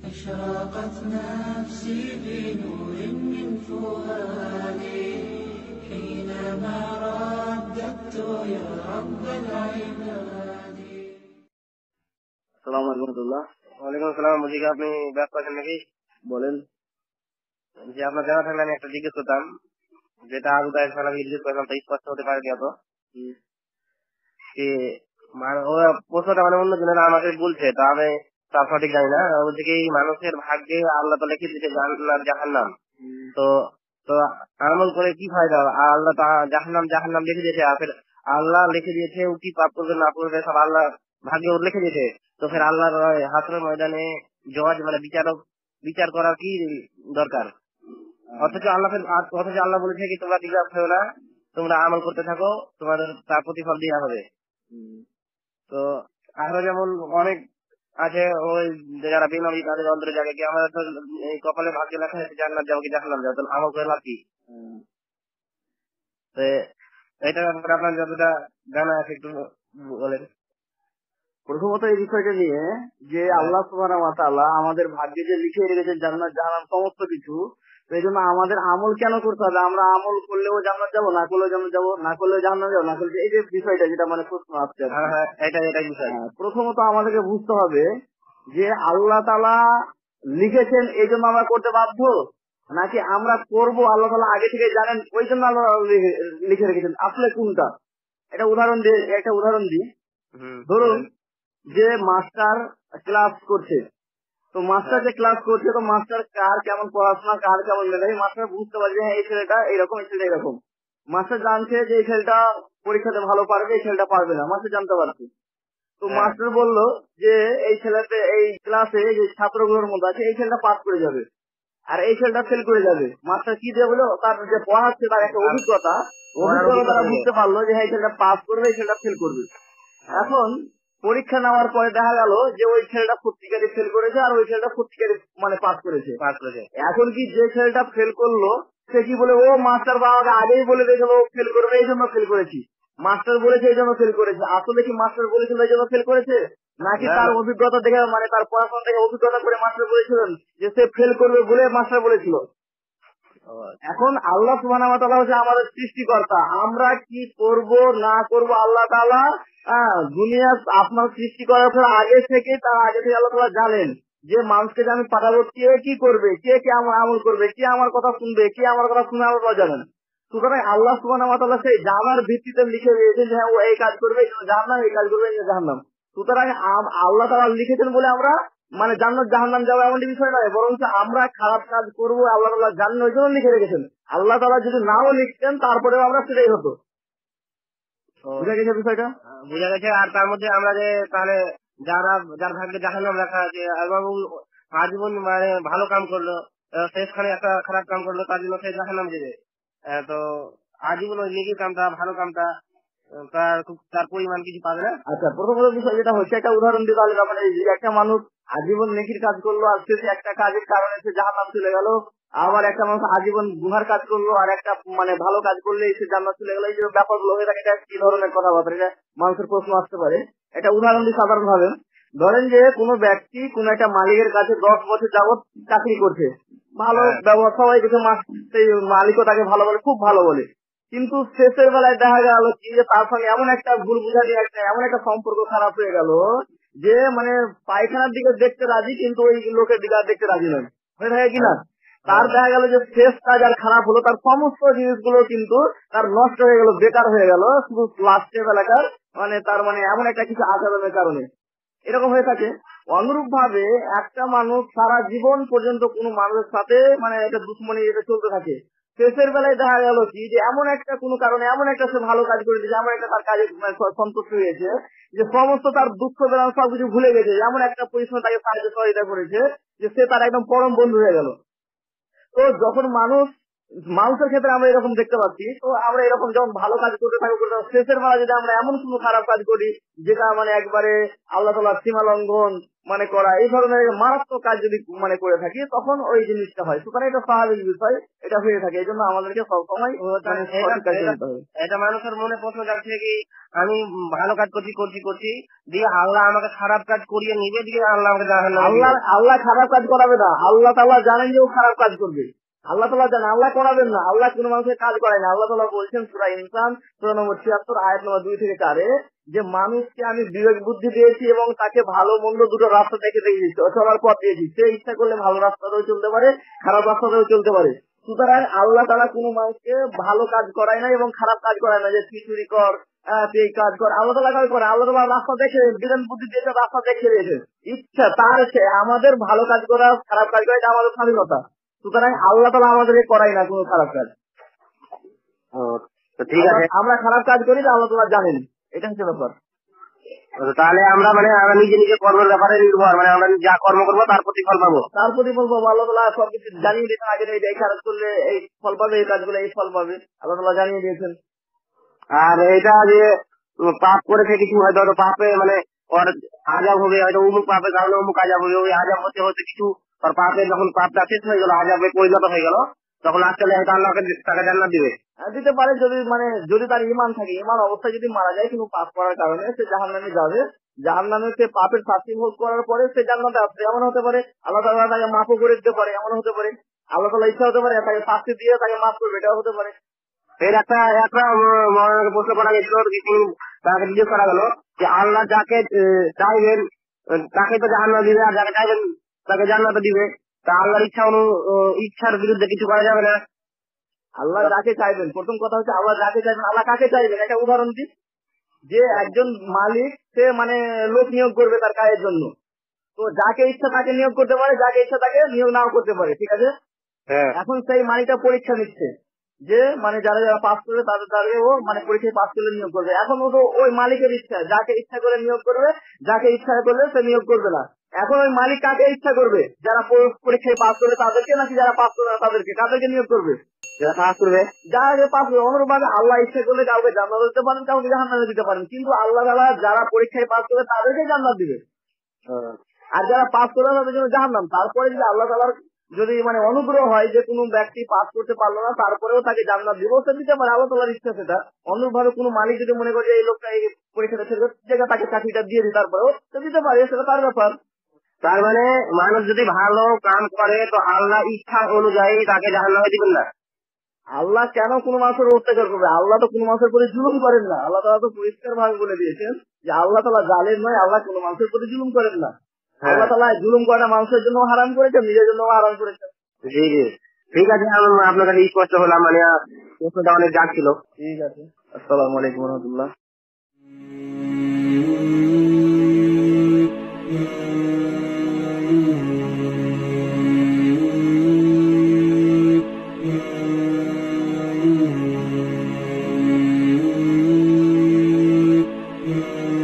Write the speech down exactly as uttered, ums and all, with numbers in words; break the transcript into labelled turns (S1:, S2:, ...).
S1: أشرقت نفسي بنور من فؤادي حينما رددت يا رب العباد.
S2: আসসালামু আলাইকুম রহমতুল্লাহ।
S3: ওয়ালাইকুম আসসালাম। বলছি কি আপনি ব্যস্ত আছেন নাকি?
S2: বলেন।
S3: যে আপনার জানা থাকলে আমি একটা জিজ্ঞেস করতাম, যেটা আরো কয়েক সাল আমি জিজ্ঞেস করলাম তো স্পষ্ট হতে পারেনি অত। প্রশ্নটা মানে অন্য জনের আমাকে বলছে, তো আমি তার সঠিক জানি না। বলছে কি মানুষের ভাগ্যে আল্লাহ তো লিখে দিয়েছে জান্নাত জাহান্নাম, তো তো আমল করে কি ফায়দা? আল্লাহ জাহান্নাম জাহান্নাম লিখে দিয়েছে, ফের আল্লাহ লিখে দিয়েছে ও কি পাপ করবে না করবে সব আল্লাহ ভাগ্যে ওর লিখে দিয়েছে। তো ফের আল্লাহর হাসরের ময়দানে জজ মানে বিচারক বিচার করার কি দরকার? অথচ আল্লাহ অথচ আল্লাহ বলেছে কি তোমরা দিগ্রাস হয়েও না, তোমরা আমল করতে থাকো, তোমাদের তার প্রতিফল দেওয়া হবে। তো আরো যেমন অনেক আছে ওই যারা বেনামী তাদের অন্তরে জায়গায় কি আমাদের তো এই কপালে ভাগ্যে লেখা আছে জান্নাত যাবো কি জাহান্নাম যাবো, তাহলে আমল করে লাভ কি? এটা ব্যাপারে আপনার যতটা জানা আছে একটু বলেন।
S2: প্রথমত এই বিষয়টা নিয়ে যে আল্লাহ সুবহানাহু ওয়া তাআলা আমাদের ভাগ্যে যে লিখে রেখেছেন জান্নাত জাহান্নাম সমস্ত কিছু, এই জন্য আমাদের আমল কেন করতে হবে? আমরা আমল করলেও জান্নাত যাবো, না করলেও জান্নাত যাবো, না করলেও জাহান্নাম যাবো, না করলে এই যে বিষয়টা যেটা মানে প্রশ্ন আসছে,
S3: এটা এটাই বিষয়।
S2: প্রথমত আমাদেরকে বুঝতে হবে যে আল্লাহ তাআলা লিখেছেন এই জন্য আমরা করতে বাধ্য, নাকি আমরা করব আল্লাহ তাআলা আগে থেকে জানেন ওই জন্য আল্লাহ লিখে রেখেছেন? আসলে কোনটা? এটা উদাহরণ দিয়ে একটা উদাহরণ দিই। ধরুন যে মাস্টার ক্লাস করছে, তো মাস্টার যে ক্লাস করছে, তো মাস্টার কার কেমন পড়াশোনা, কার কেমন মেধাবী, মাস্টার বুঝতে পারছে হ্যাঁ এই ছেলেটা এইরকম, এই ছেলেটা এরকম। মাস্টার জানছে যে এই ছেলেটা পরীক্ষাতে ভালো পারবে, এই ছেলেটা পারবে না, মাস্টার জানতে পারছে। তো মাস্টার বললো যে এই ছেলেতে এই ক্লাসে যে ছাত্রগুলোর মধ্যে আছে এই ছেলেটা পাস করে যাবে আর এই ছেলেটা ফেল করে যাবে। মাস্টার কি দিয়ে বললো? তার যে পড়াচ্ছে তার একটা অভিজ্ঞতা অভিজ্ঞতা তারা বুঝতে পারলো যে হ্যাঁ এই ছেলেটা পাস করবে, এই ছেলেটা ফেল করবে। এখন পরীক্ষা নেওয়ার পরে দেখা গেল যে ওই ছেলেটা সত্যিকারে ফেল করেছে আর ওই ছেলেটা সত্যিকারে মানে পাস করেছে। এখন কি যে ছেলেটা ফেল করলো সে কি বলে ও মাস্টার বাবাকে আগেই বলে দিয়েছিল ও ফেল করবে এই জন্য ফেল করেছি, মাস্টার বলেছে এই জন্য ফেল করেছে? আসলে কি মাস্টার বলেছিল এই জন্য ফেল করেছে, নাকি তার অভিজ্ঞতা দেখে মানে তার পড়াশোনা থেকে অভিজ্ঞতা করে মাস্টার বলেছিলেন যে সে ফেল করবে বলে মাস্টার বলেছিল? এখন আল্লাহ সুবহানাহু ওয়া তাআলা হচ্ছে আমাদের সৃষ্টিকর্তা, আমরা কি করব না করব আল্লাহ তাআলা দুনিয়া আপনার সৃষ্টি করার পর আগে থেকে তার আগে থেকে আল্লাহ তাআলা জানেন যে মানুষকে যে আমি পাঠাবো কে কি করবে, কে কে আমার আমল করবে, কে আমার কথা শুনবে, কে আমার কথা শুনে আল্লাহ তাআলা জানেন। সুতরাং আল্লাহ সুবহানাহু ওয়া তাআলা সেই জানার ভিত্তিতে লিখে দিয়েছেন যে হ্যাঁ ও এই কাজ করবে এই জন্য জাহান্নাম, এই কাজ করবে এই জন্য জাহান্নাম। সুতরাং আল্লাহ তাআলা লিখেছেন বলে আমরা মানে জান্নাত জাহান্নাম যাবো এমন বিষয় নয়, বরং আমরা খারাপ কাজ করবো আল্লাহ তাআলা জানেন ওই জন্য লিখে রেখেছেন। আল্লাহ তাআলা যদি নাও লিখতেন তারপরেও আমরা সেটাই হতো। বুঝা গেছে বিষয়টা?
S3: বুঝা গেছে। আর তার মধ্যে আমরা যে তাহলে যারা যার ভাগ্যে জাহান্নাম লেখা আছে এবং আজীবন মানে ভালো কাম করলো, শেষখানে একটা খারাপ কাম করলো, তার জন্য সে জাহান্নাম যাবে, তো আজীবন ওই নেকির কামটা ভালো কামটা তার তার পরিমাণ কিছু পাবে না?
S2: আচ্ছা, প্রথম বিষয় যেটা হচ্ছে একটা উদাহরণ দিতে হলে মানে একটা মানুষ আজীবন নেকির কাজ করলো আর শেষে একটা কাজের কারণে সে জাহান্নাম চলে গেল, আবার একটা মানুষ আজীবন গুনার কাজ করলো আর একটা মানে ভালো কাজ করলে সে জান্নাত চলে গেল। এই যে ব্যাপারগুলো হয়ে থাকে, এটা কি ধরনের কথাবার্তা? এটা মানুষের প্রশ্ন আসতে পারে। এটা উদাহরণ দিই সাধারণ ভাবে। ধরেন যে কোনো ব্যক্তি কোন একটা মালিকের কাছে দশ বছর যাবত চাকরি করছে, ভালো ব্যবহার, সবাই কিছু মাস সেই মালিকও তাকে ভালো বলে, খুব ভালো বলে, কিন্তু শেষের বেলায় দেখা গেল কি যে তার সঙ্গে এমন একটা ভুল বুঝালি একটা এমন একটা সম্পর্ক খারাপ হয়ে গেল যে মানে পায়খানার দিকে দেখতে রাজি কিন্তু ওই লোকের দিকে দেখতে রাজি নয়, হয়ে থাকে কিনা? তার দেখা গেল যে শেষ কাজ আর খারাপ হলো, তার সমস্ত জিনিসগুলো কিন্তু তার নষ্ট হয়ে গেল, বেকার হয়ে গেল, শুধু লাস্টের বেলাকার মানে তার মানে এমন একটা কিছু আচরণের কারণে এরকম হয়ে থাকে। অনুরূপ ভাবে একটা মানুষ সারা জীবন পর্যন্ত কোনো মানুষের সাথে মানে এটা দুশ্মনী এটা চলতে থাকে, শেষের বেলায় দেখা গেল কি যে এমন একটা কোনো কারণে এমন একটা সে ভালো কাজ করে দিয়েছে, এমন একটা তার কাজে সন্তুষ্ট হয়েছে যে সমস্ত তার দুঃখ বেদনা সবকিছু ভুলে গেছে, এমন একটা পজিশনে তাকে সাহায্য সহযোগিতা করেছে যে সে তার একদম পরম বন্ধু হয়ে গেল। তো যখন মানুষ মানুষের ক্ষেত্রে আমরা এরকম দেখতে পাচ্ছি। তো আমরা এরকম যখন ভালো কাজ করতে থাকবো, শেষের বেলা যদি আমরা এমন কোনো খারাপ কাজ করি যেটা মানে একবারে আল্লাহ তাআলার সীমা লঙ্ঘন মানে করা, এই ধরনের মারাত্মক কাজ যদি মানে করে থাকি, তখন ওই জিনিসটা হয়। সুতরাং এটা স্বাভাবিক বিষয়, এটা হয়ে থাকে। এই জন্য আমাদেরকে সবসময় মানে সঠিক কাজ করতে হবে।
S3: এটা মানুষের মনে প্রশ্ন যাচ্ছে কি, আমি ভালো কাজ করছি করছি করছি দিয়ে আল্লাহ আমাকে খারাপ কাজ করিয়ে নিবে, দিয়ে আল্লাহ আমাকে জাহান্নামে দিবে।
S2: আল্লাহ আল্লাহ খারাপ কাজ করাবে না। আল্লাহ তাআলা জানেন যে ও খারাপ কাজ করবে। আল্লাহ তাআলা জানেন, আল্লাহ করাবেন না। আল্লাহ কোনো মানুষের কাজ করায় না। আল্লাহ তাআলা বলছেন সূরা ইনসান সূরা নম্বর ছিয়াত্তর আয়াত নম্বর দুই থেকে চারে যে মানুষকে আমি বিবেক বুদ্ধি দিয়েছি এবং তাকে ভালো মন্দ দুটো রাস্তা দেখে দিয়েছি, চলার পথ দিয়েছি। সে ইচ্ছা করলে ভালো রাস্তাতেও চলতে পারে, খারাপ রাস্তাতেও চলতে পারে। সুতরাং আল্লাহ তাআলা কোনো মানুষকে ভালো কাজ করায় না এবং খারাপ কাজ করায় না যে তুই চুরি কর, তুই এই কাজ কর। আল্লাহ তাআলা কাজ করে, আল্লাহ তাআলা রাস্তা দেখে বিধান বুদ্ধি দিয়েছে, রাস্তা দেখে দিয়েছে। ইচ্ছা তার, সে আমাদের ভালো কাজ করা খারাপ কাজ করা এটা আমাদের স্বাধীনতা। সুতরাং আল্লাহ তাআলা আমাদেরকে করাই না কোনো খারাপ কাজ।
S3: ঠিক আছে,
S2: আমরা খারাপ কাজ করি যে আল্লাহ তাআলা জানেন, এটা হচ্ছে ব্যাপার।
S3: তাহলে আমরা মানে আমরা নিজে নিজে কর্মের ব্যাপারে নির্ভর, মানে আমরা যা কর্ম করবো তার প্রতিফল পাবো,
S2: তার প্রতিফল পাবো। আল্লাহ তাআলা সবকিছু জানিয়ে দিয়েছেন আগে থেকে, এই কাজ করলে এই ফল পাবে, এই কাজগুলো এই ফল পাবে, আল্লাহ তাআলা জানিয়ে দিয়েছেন।
S3: আর এটা যে পাপ করেছে কিছু, হয়তো পাপে মানে ওর আজাব হবে, হয়তো অমুক পাপের কারণে অমুক আজাব হবে, ওই আজাব হতে হতে কিছু আর পাপে যখন পাপটা শেষ হয়ে গেল, আজাবে পরিণত হয়ে গেল, তখন আসলে হয়তো আল্লাহকে তাকে জান্নাত দিবে।
S2: দিতে পারে যদি মানে যদি তার ইমান থাকে, ইমান অবস্থায় যদি মারা যায় কিন্তু পাপ করার কারণে, সে জাহান্নামে যাবে। জাহান্নামে সে পাপের শাস্তি ভোগ করার পরে সে জান্নাতে আসবে, এমন হতে পারে। আল্লাহ তাআলা তাকে মাফও করে দিতে পারে, এমন হতে পারে। আল্লাহ তাআলা ইচ্ছা হতে পারে তাকে শাস্তি দিয়ে তাকে মাফ করবে, এটাও হতে পারে।
S3: এর একটা একটা প্রশ্ন করা গেছিল, তাকে জিজ্ঞেস করা গেল যে আল্লাহ যাকে চাইবেন তাকে তো জাহান্নাম দিবে, আর যাকে চাইবেন তাকে জান্নাত দিবে। তা আল্লাহর ইচ্ছা অনু ইচ্ছার বিরুদ্ধে কিছু করা যাবে না।
S2: আল্লাহ যাকে চাইবেন, প্রথম কথা হচ্ছে আল্লাহ যাকে চাইবেন। আল্লাহ কাকে চাইবেন একটা উদাহরণ দিই। যে একজন মালিক সে মানে লোক নিয়োগ করবে তার কাজের জন্য, তো যাকে ইচ্ছা তাকে নিয়োগ করতে পারে, যাকে ইচ্ছা তাকে নিয়োগ নাও করতে পারে, ঠিক আছে। এখন সেই মালিকটা পরীক্ষা নিচ্ছে যে মানে যারা যারা পাস করবে তাদের তাদের ও মানে পরীক্ষায় পাস করলে নিয়োগ করবে। এখন ও তো ওই মালিকের ইচ্ছা, যাকে ইচ্ছা করে নিয়োগ করবে, যাকে ইচ্ছা করলে সে নিয়োগ করবে না। এখন ওই মালিক কাকে ইচ্ছা করবে, যারা পরীক্ষায় পাস করবে তাদেরকে, নাকি যারা পাস করবে না তাদেরকে, কাদেরকে নিয়োগ করবে,
S3: যারা পাস করবে,
S2: যারা পাস করবে। অনুরূপভাবে আল্লাহ ইচ্ছা করলে কাউকে জান্নাত দিতে পারেন, কাউকে জাহান্নামে দিতে পারেন, কিন্তু আল্লাহ তাআলা যারা পরীক্ষায় পাস করবে তাদেরকে জান্নাত দিবে, আর যারা পাস করবে তাদের জন্য জাহান্নাম। তারপরে যদি আল্লাহ তাআলার যদি মানে অনুগ্রহ হয় যে কোনো ব্যক্তি পাস করতে পারলো না, তারপরেও তাকে জান্নাত দিব, সে দিতে পারে, আল্লাহ তাআলার ইচ্ছা সেটা। অনুরূপভাবে কোনো মালিক যদি মনে করে এই লোকটা এই পরীক্ষাটা ছেড়ে জায়গা তাকে চাকরিটা দিয়ে দিই, তারপরেও সে দিতে পারে, সেটা তার ব্যাপার।
S3: তার মানে মানুষ যদি ভালো কাম করে তো আল্লাহ ইচ্ছা অনুযায়ী তাকে জাহান্নামে দিবেন না।
S2: আল্লাহ কেন কোনো মানুষের অত্যাচার করবে? আল্লাহ তো কোনো মানুষের প্রতি জুলুম করেন না। আল্লাহ তাআলা তো পরিষ্কার ভাবে বলে দিয়েছেন যে আল্লাহ তাআলা জালেম নয়, আল্লাহ কোনো মানুষের প্রতি জুলুম করেন না। আল্লাহ তাআলা জুলুম করাটা মানুষের জন্য হারাম করেছেন, নিজের জন্য হারাম করেছেন।
S3: জি জি, ঠিক আছে, আপনার কাছে স্পষ্ট হলাম, মানে প্রশ্নটা অনেক জাগ ছিল।
S2: ঠিক আছে, আসসালামু আলাইকুম ওয়া রাহমাতুল্লাহ।
S1: Mm-hmm.